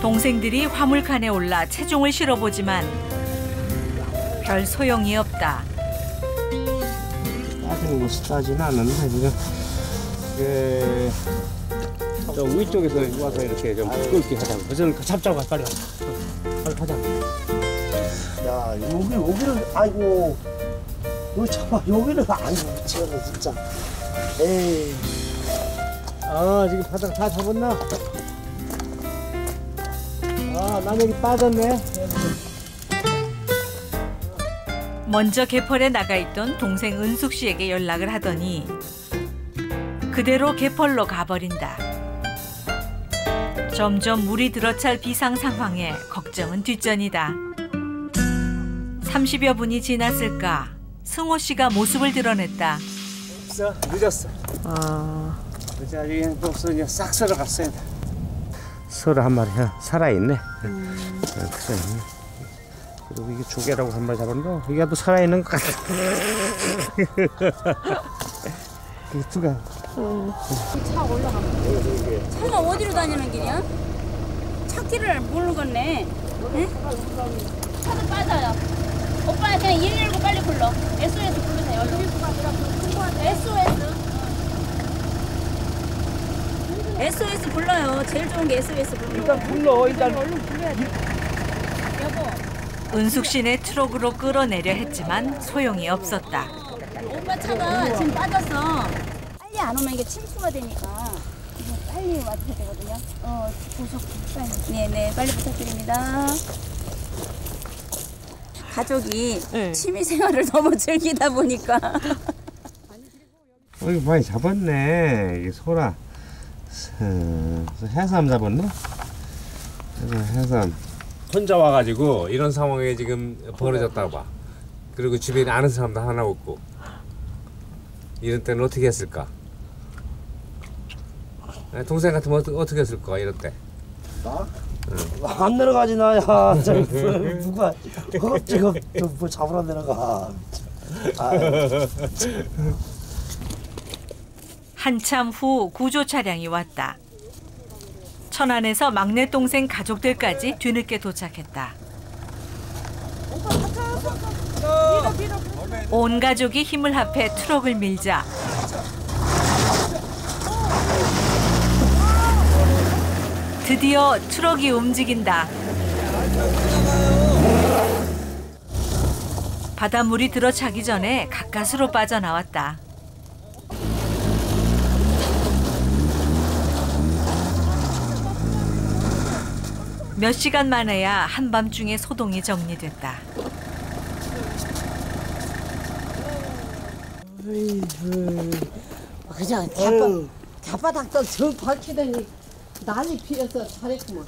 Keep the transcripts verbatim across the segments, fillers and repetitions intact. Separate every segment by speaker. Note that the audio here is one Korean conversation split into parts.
Speaker 1: 동생들이 화물칸에 올라 체중을 실어보지만 별 소용이 없다.
Speaker 2: 따지는 곳이 따지는 않는데 지금 그, 저 위쪽에서 와서 이렇게 좀 끓게 하자고. 저는 잡자고 가 빨리 빨리 가자.
Speaker 3: 야 여기 여기를 아이고 여기 잡아 여기를 아이고 미치겠네 진짜. 에이.
Speaker 2: 아 지금 바닥 다 잡았나? 아 난 여기 빠졌네.
Speaker 1: 먼저 개펄에 나가 있던 동생 은숙 씨에게 연락을 하더니 그대로 개펄로 가버린다. 점점 물이 들어찰 비상 상황에 걱정은 뒷전이다. 삼십여 분이 지났을까 승호 씨가 모습을 드러냈다.
Speaker 2: 없어 늦었어. 아 이제 아직 없어. 이제 싹 썰어 갔어야 돼. 썰어 한 마리 살아있네. 음. 그래. 그리고 이게 조개라고 한 마리 잡았는데 이게 또 살아있는 것 같아. 이게 두 가.
Speaker 4: 응. 차 올라가면 차가 어디로 다니는 길이야? 찾기를 모르겠네. 응? 차도 빠져요. 오빠 그냥 일일구 빨리 불러. 에스오에스 부르세요. 에스오에스. 에스오에스 불러요. 제일 좋은 게 에스오에스 불러.
Speaker 2: 일단 불러. 일단
Speaker 4: 얼른 불러야지. 여보.
Speaker 1: 은숙 씨네 트럭으로 끌어내려 했지만 소용이 없었다.
Speaker 4: 오빠 차가 지금 빠졌어. 빨리 안 오면 이게 침수가 되니까 이거 빨리 와주셔야 되거든요. 어, 고속 빨리. 네네, 빨리 부탁드립니다. 가족이 네. 취미 생활을 너무 즐기다 보니까.
Speaker 2: 어, 이거 많이 잡았네. 이게 소라. 해삼 잡았나? 해삼. 혼자 와가지고 이런 상황에 지금 벌어졌다고 봐. 그리고 주변에 아는 사람도 하나 없고. 이런 때는 어떻게 했을까? 동생 같으면 어떻게, 어떻게 했을까? 이럴 때.
Speaker 3: 나? 응. 안 내려가지 나야. 저기 누가 허겁지겁 뭐 잡으러 내려가.
Speaker 1: 한참 후 구조 차량이 왔다. 천안에서 막내 동생 가족들까지 뒤늦게 도착했다. 온 가족이 힘을 합해 트럭을 밀자 드디어 트럭이 움직인다. 바닷물이 들어차기 전에 가까스로 빠져나왔다. 몇 시간 만에야 한밤중에 소동이 정리됐다.
Speaker 5: 그냥 갯바, 갯바닥도 정 밝히더니 난리 피어서 잘했구만.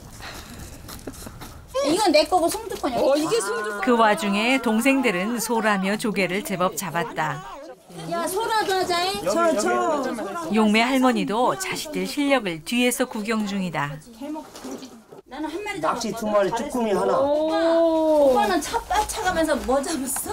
Speaker 4: 이건 내 거고 송두콘이야.
Speaker 5: 어, 이게 송두콘.
Speaker 1: 그 와중에 동생들은 소라며 조개를 제법 잡았다.
Speaker 4: 야, 소라도 하자잉.
Speaker 5: 저, 저.
Speaker 1: 용매 할머니도 자식들 실력을 뒤에서 구경 중이다.
Speaker 4: 나는 한 마리
Speaker 3: 낚시 두 마리, 쭈꾸미 하나.
Speaker 4: 오빠, 오빠는 차 빠차가면서 뭐 잡았어?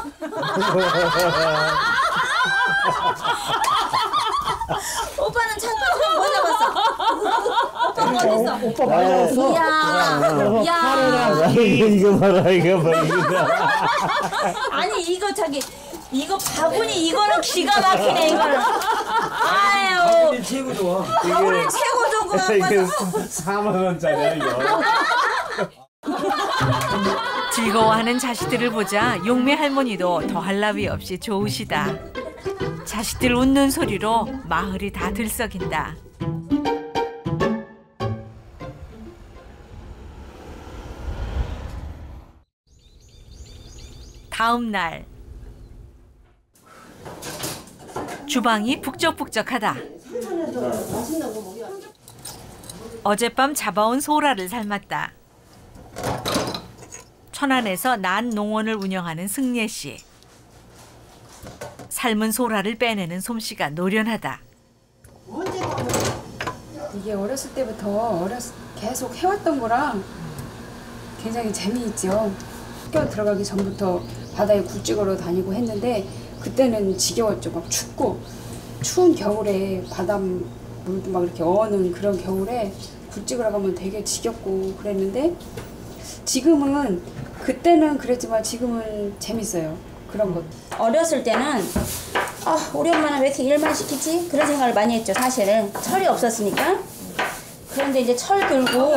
Speaker 4: 오빠는 차 빠차가 뭐 잡았어? 오빠가 어딨어?
Speaker 3: 오빠 많이 잡았어?
Speaker 4: 이야, 이야.
Speaker 2: 이거 봐라, 이거 봐, 이거.
Speaker 4: 아니 이거 저기 이거 바구니 이거는 기가 막히네 이거는. 아유.
Speaker 3: 최고 좋아.
Speaker 4: 바구니 최고 좋은 거 갖고 왔어.
Speaker 2: 사만 원짜리야 이거.
Speaker 1: 즐거워하는 자식들을 보자 용매 할머니도 더할 나위 없이 좋으시다. 자식들 웃는 소리로 마을이 다 들썩인다. 다음 날 주방이 북적북적하다. 어젯밤 잡아온 소라를 삶았다. 천안에서 난 농원을 운영하는 승례 씨. 삶은 소라를 빼내는 솜씨가 노련하다.
Speaker 6: 이게 어렸을 때부터 어렸, 계속 해왔던 거랑 굉장히 재미있죠. 학교 들어가기 전부터 바다에 굴찍으러 다니고 했는데 그때는 지겨웠죠. 막 춥고 추운 겨울에 바닷 물도 막 이렇게 어는 그런 겨울에 굴 찍으러 가면 되게 지겹고 그랬는데 지금은 그때는 그랬지만 지금은 재밌어요. 그런 것.
Speaker 4: 어렸을 때는 아 우리 엄마는 왜 이렇게 일만 시키지? 그런 생각을 많이 했죠. 사실은 철이 없었으니까. 그런데 이제 철 들고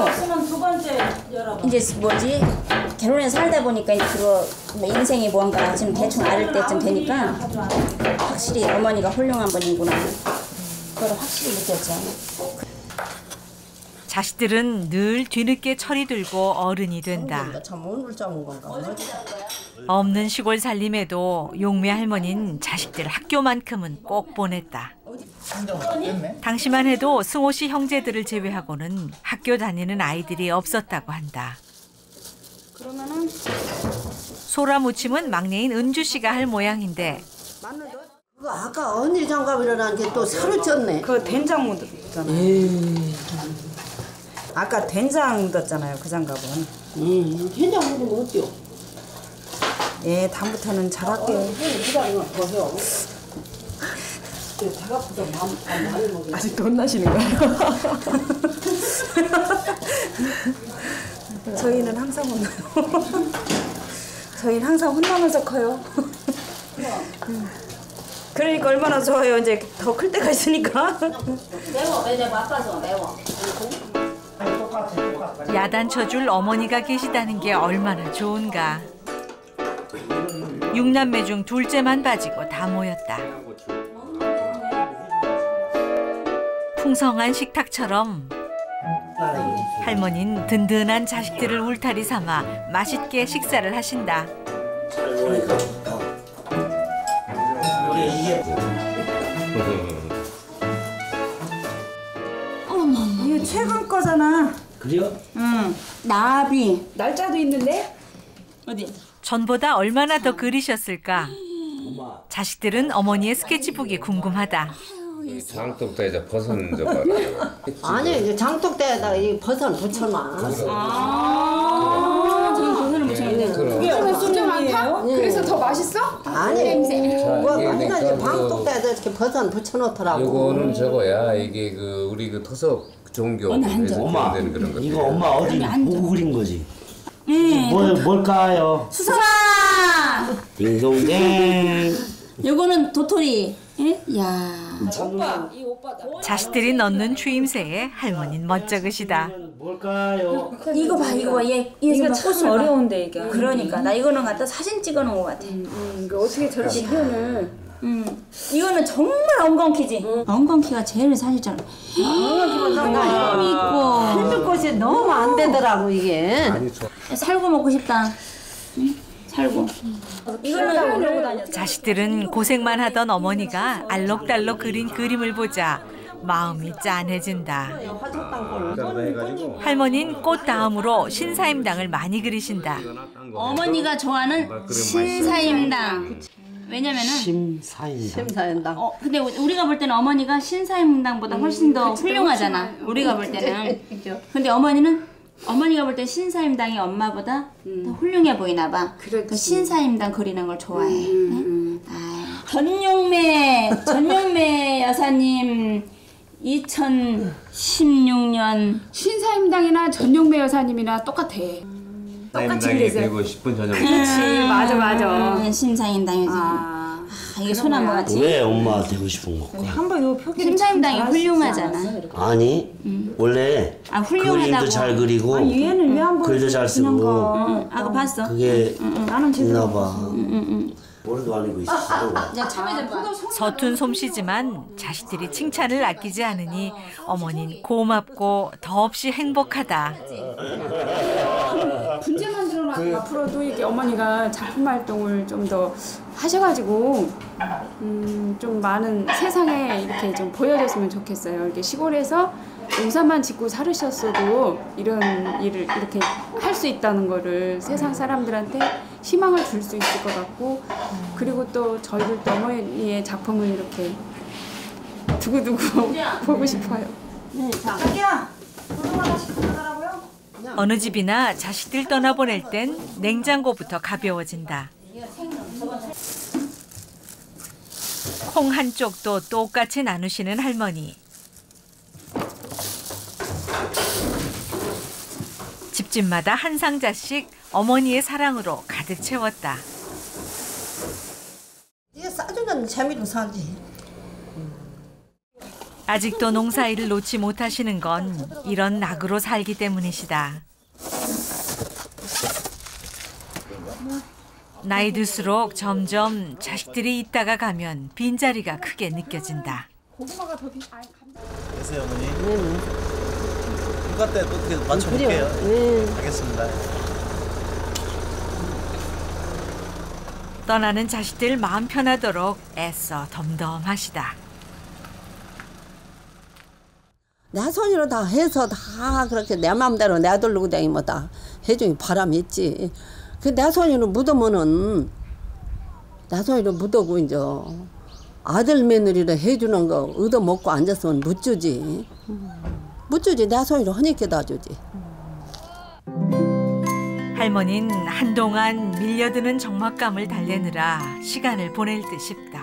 Speaker 4: 이제 뭐지 결혼해서 살다 보니까 이제 그거 뭐 인생이 뭔가 지금 대충 알 때쯤 되니까 확실히 어머니가 훌륭한 분이구나. 그걸 확실히 느꼈죠.
Speaker 1: 자식들은 늘 뒤늦게 철이 들고 어른이 된다.
Speaker 5: 참 오늘 잡은 건가?
Speaker 1: 없는 시골 살림에도 용매 할머니는 자식들 학교만큼은 꼭 보냈다. 당시만 해도 승호 씨 형제들을 제외하고는 학교 다니는 아이들이 없었다고 한다.
Speaker 6: 그러면은
Speaker 5: 소라 무침은 막내인 은주 씨가 할 모양인데 그거 아까 언니 장갑이라는 게 또 새로 쪘네.
Speaker 7: 그 된장 묻었잖아요.
Speaker 5: 에이.
Speaker 7: 아까 된장 묻었잖아요. 그 장갑은.
Speaker 5: 음, 된장 묻으면 어때요?
Speaker 7: 예, 다음부터는 잘할게요.
Speaker 5: 기다리면 더 해요. 장갑보다 많이 많이 먹어요.
Speaker 7: 아직도 혼나시는 거예요? 저희는 항상 혼나요. 저희는 항상 혼나면서 커요. 그러니까 얼마나 좋아요. 이제 더 클 때가 있으니까.
Speaker 4: 매워, 매워, 아파서 매워.
Speaker 1: 야단쳐줄 어머니가 계시다는 게 얼마나 좋은가. 육남매 중 둘째만 빠지고 다 모였다. 풍성한 식탁처럼 할머니는 든든한 자식들을 울타리 삼아 맛있게 식사를 하신다.
Speaker 7: 이거 최근 거잖아.
Speaker 3: 그래요?
Speaker 7: 응.
Speaker 4: 나비.
Speaker 6: 날짜도 있는데
Speaker 4: 어디?
Speaker 1: 전보다 얼마나 더 그리셨을까. 자식들은 어머니의 스케치북이 궁금하다.
Speaker 2: 장독대에서 벗은 저 봐.
Speaker 5: 아니 이제 장독대에다가 이 버섯 붙여놔.
Speaker 4: 아, 지금 버섯을 무시했네.
Speaker 6: 그게 진짜 많다? 그래서 더 맛있어?
Speaker 5: 아니 뭐
Speaker 2: 이게
Speaker 5: 아니가 이제
Speaker 2: 그러니까
Speaker 5: 방독대에다 이렇게 버섯 붙여놓더라고.
Speaker 2: 요거는 저거야. 이게 그 우리 그 토속 종교 에서
Speaker 3: 엄마,
Speaker 2: 되는 그런 거.
Speaker 3: 이거 엄마 어디 보고 그린 거지? 뭘, 뭘까요?
Speaker 4: 수사!
Speaker 3: 딩동댕.
Speaker 4: 요거는 도토리. 예? 야.
Speaker 1: 자식들이 넣는 추임새에 할머니는 멋쩍으시다.
Speaker 3: 뭘까요?
Speaker 4: 이거 봐, 이거 봐. 얘, 얘
Speaker 6: 이거
Speaker 4: 봐,
Speaker 6: 참
Speaker 4: 꽃을 봐.
Speaker 6: 어려운데 이게.
Speaker 4: 그러니까 나 이거는 갖다 사진 찍어놓은 것 같아.
Speaker 6: 음, 이거 어떻게 저렇게 표현을?
Speaker 4: 음, 이거는 정말 엉겅퀴지. 엉겅퀴가 제일 사실 잘. 햄 있고.
Speaker 5: 햇빛꽃이 너무 안 되더라고 이게.
Speaker 4: 살고 먹고 싶다. 응? 살고. 이거는 이러고 다녔어.
Speaker 1: 자식들은 고생만 하던 어머니가 알록달록 그린 그림을 보자 마음이 짠해진다. 할머니는 꽃 다음으로 신사임당을 많이 그리신다.
Speaker 4: 어머니가 좋아하는 신사임당. 왜냐면은
Speaker 3: 심사임당.
Speaker 5: 심사인당.
Speaker 4: 어 근데 우리가 볼 때는 어머니가 신사임당보다 훨씬 더 훌륭하잖아. 우리가 볼 때는. 근데 어머니는 어머니가 볼 때 신사임당이 엄마보다 더 훌륭해 보이나 봐. 그 신사임당 그리는 걸 좋아해. 네? 아, 전용매 전용매 여사님 이천십육 년
Speaker 6: 신사임당이나 전용매 여사님이나 똑같아.
Speaker 2: 똑같이 그리세요. 되고 싶은 저녁.
Speaker 6: 그렇지, 맞아 맞아.
Speaker 4: 음, 신사임당이지.
Speaker 6: 아,
Speaker 4: 아, 이게 손 한 번 같지?
Speaker 3: 왜 엄마 되고 싶은 걸까?
Speaker 7: 한번 요 표기를
Speaker 4: 신사임당이 훌륭하잖아.
Speaker 3: 아니, 원래
Speaker 4: 아, 훌륭하다고.
Speaker 3: 그림도 잘 그리고
Speaker 7: 얘는 왜 한 번
Speaker 3: 글도 잘 쓰고
Speaker 4: 응, 아까 봤어.
Speaker 3: 그게
Speaker 7: 나는 제대로
Speaker 3: 있나 봐. 머리도 아니고 있어.
Speaker 4: 야, 참외 좀 봐.
Speaker 1: 서툰 솜씨지만 자식들이 칭찬을 아끼지 않으니 어머니는 고맙고 더없이 행복하다.
Speaker 6: 분재 만들어놔. 앞으로도 이렇게 어머니가 작품 활동을 좀 더 하셔가지고 음, 좀 많은 세상에 이렇게 좀 보여줬으면 좋겠어요. 이렇게 시골에서 농사만 짓고 살으셨어도 이런 일을 이렇게 할 수 있다는 거를 세상 사람들한테 희망을 줄 수 있을 것 같고, 그리고 또 저희들도 어머니의 작품을 이렇게 두고두고 보고 싶어요.
Speaker 7: 자기야, 고등 하나씩 가져가라고요?
Speaker 1: 어느 집이나 자식들 떠나보낼 땐 냉장고부터 가벼워진다. 콩 한 쪽도 똑같이 나누시는 할머니. 집마다 한 상자씩 어머니의 사랑으로 가득 채웠다.
Speaker 5: 이게 싸주는 재미로 사지.
Speaker 1: 아직도 농사일을 놓지 못하시는 건 이런 낙으로 살기 때문이시다. 나이 들수록 점점 자식들이 있다가 가면 빈자리가 크게 느껴진다.
Speaker 8: 계세요, 어머니? 네. 휴가 때 어떻게 맞춰볼게요. 네. 알겠습니다.
Speaker 1: 떠나는 자식들 마음 편하도록 애써 덤덤하시다.
Speaker 5: 내 손으로 다 해서 다 그렇게 내 마음대로 내돌리고 다니면 다 해주니 바람이 있지. 그 내 손으로 묻으면은 내 손으로 묻어고 이제 아들 며느리를 해주는 거 얻어먹고 앉았으면 못 주지. 못 주지. 내 손으로 허니께 다 주지.
Speaker 1: 할머니는 한동안 밀려드는 적막감을 달래느라 시간을 보낼 듯 싶다.